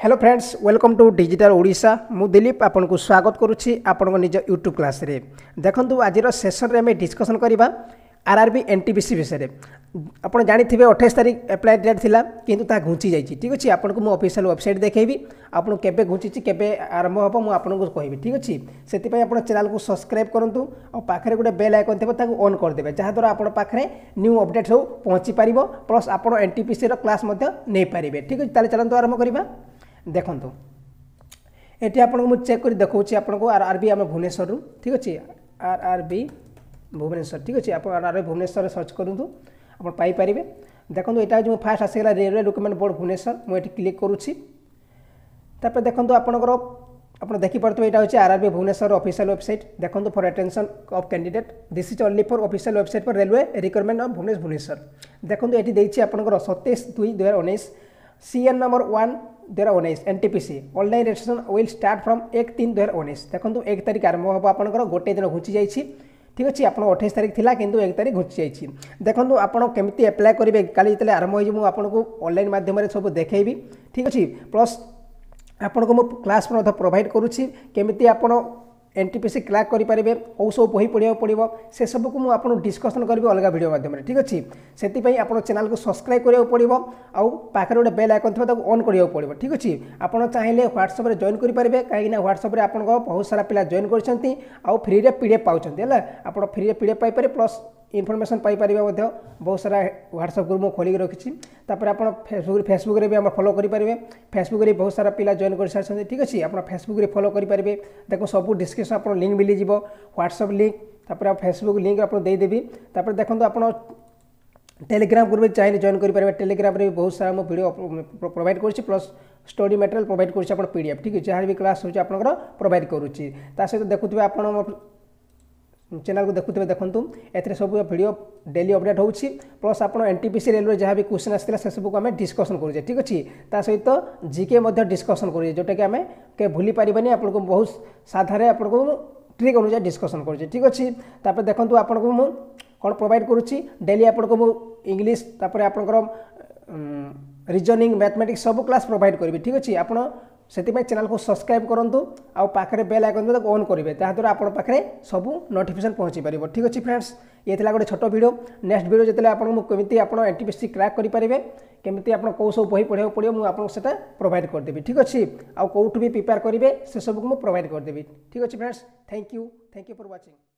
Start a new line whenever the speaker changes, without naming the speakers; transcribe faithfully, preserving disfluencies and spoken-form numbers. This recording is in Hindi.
Hello friends, welcome to digital Odisha. मु दिलीप आपन को स्वागत करुच्ची आपण निज यूट्यूब क्लास रे। देखंतु आजिर सेशन रे हमें डिस्कशन करबा आरआरबी एनटीपीसी विषय रे। आपण जानि थिबे अट्ठाईस तारिख अप्लाई डेट थिला किंतु ता घुंची जाईची। ठीक अछि, आपण को मु ऑफिशियल वेबसाइट देखेबी आपण केबे घुंचीची केबे आरंभ होबो मु आपण को कहबी। ठीक अछि, सेति पय आपण चैनल को सब्सक्राइब करंतु और पाखरे गुटे बेल आइकन थिबो ताको ऑन कर देबे, जहा द्वारा आपण पाखरे न्यू अपडेट हो पहुंची परिबो प्लस आपण एनटीपीसी रो क्लास मध्ये नै परिबे। ठीक अछि, ताले चलंतु आरंभ करबा। देखो ये आपको मुझे चेक कर देखा आपको आरआरबी आम भुवनेश्वर। ठीक अच्छे, आरआरबी भुवनेश्वर। ठीक अच्छे, आप आरआरबी भुवनेश्वर सर्च करूँ आप पाइपर। देखो यहाँ जो फास्ट आसगला रेलवे रिक्रुटमेंट बोर्ड भुवनेश्वर, मुझे क्लिक करुच्ची। देखो आपंकर आप देखिपे यहाँ हूँ आरआरबी भुवनेश्वर ऑफिशियल वेबसाइट। देखो for attention of candidate this is only for official website for railway recruitment of Bhubaneswar Bhubaneswar. देखो ये देखिए आपंकर सत्ताईस दुई दुई हजार उन्नीस सीएन नंबर वन दुई हजार उन्नीस NTPC online registration will start from एक तीन दुई हजार उन्नीस। देखो एक तारीख आरंभ हम आपंकर गोटे दिन घुंची जाइए। ठीक अच्छे, आप अट्ठाईस तारीख थिला किंतु एक तारीख घुंची जाइए। देखो आपड़ केमी अप्लाई करेंगे काली जो आरंभ हो आपको ऑनलाइन माध्यम सब देखेबी। ठीक अच्छे, प्लस आपको मुझे क्लास प्रोवाइड करुच्ची केमी आप एनटीपीसी क्लाक करेंगे कौ सब बही पढ़ा पड़ो से सब को मुझे डिस्कसन करी अलग वीडियो माध्यम। ठीक अच्छे, से आप चैनल को सब्सक्राइब करा पड़ो आउ पाखे गोटे बेल आइकन थी ऑन करा पड़ो। ठीक अच्छे, आप चाहिए व्हाट्सएप रे जॉइन करेंगे कहीं व्हाट्सएप आप बहुत सारा पिला जॉइन करछंती आउ फ्री रे पीडीएफ पाउछंती है आप फ्री रे पीडीएफ पाई पारे प्लस इनफॉरमेशन पाई पारिबा मध्ये बहुत सारा व्हाट्सएप ग्रुप में खोलिक रखी। तापर आप फेसबुक फेसबुक रे भी हम फॉलो करेंगे। फेसबुक रे बहुत सारा पिला जॉइन कर सारी। ठीक अच्छे, आप फेसबुक रे फॉलो करेंगे। देखो सब डिस्क्रिप्शन आप लिंक मिल जाव व्हाट्सएप लिंक तापर आप फेसबुक लिंक आप देदेवी। तापर देखो आप टेलीग्राम ग्रुप चाहिए जॉइन करेंगे। टेलीग्राम रे बहुत सारा वीडियो प्रोवाइड कर प्लस स्टडी मटेरियल प्रोवाइड कर पीडीएफ। ठीक है, जहाँ भी क्लास होची आपनकर प्रोवाइड करुच्ची। ता सहित देखुथिबे आपण चैनल को देखुते देखूँ ए सब वीडियो डेली अपडेट होची प्लस आप एनटीपीसी रेलवे जहाँ भी क्वेश्चन आसाला से सब को आम डिस्कसन करुचे। ठीक अच्छे, ता सहित जीके डिस्कसन करुचे जोटा कि आम के भूली पारिबानी आपको बहुत साधारे आपको ट्रिक अनुसार डिस्कसन करुचे। ठीक अच्छे, तापर देखो आपको मु कौन प्रोवाइड करुच्ची डेली आपको मु इंग्लिश तापर आपंकर रीजनिंग मैथमेटिक्स सब क्लास प्रोवाइड करी। ठीक अच्छे, आप से चैनल को सब्सक्राइब करूँ आउ पाखे बेल आइकन ऑन करेंगे जहाँद्वारा आप पाखे सब नोटिफिकेशन पहुँची पार। ठीक अच्छे फ्रेंड्स, ये गोटे छोट वीडियो। नेक्स्ट वीडियो जितने आपकी आप एनटीपीसी क्रैक करेंगे केमी आप कौ सब बही पढ़ा पड़ो मुझे प्रोवाइड करदेवी। ठीक अच्छे, आउ कौटू भी प्रिपेयर करेंगे से सब को प्रोवाइड करदेवी। ठीक अच्छे friends, thank you thank you for watching.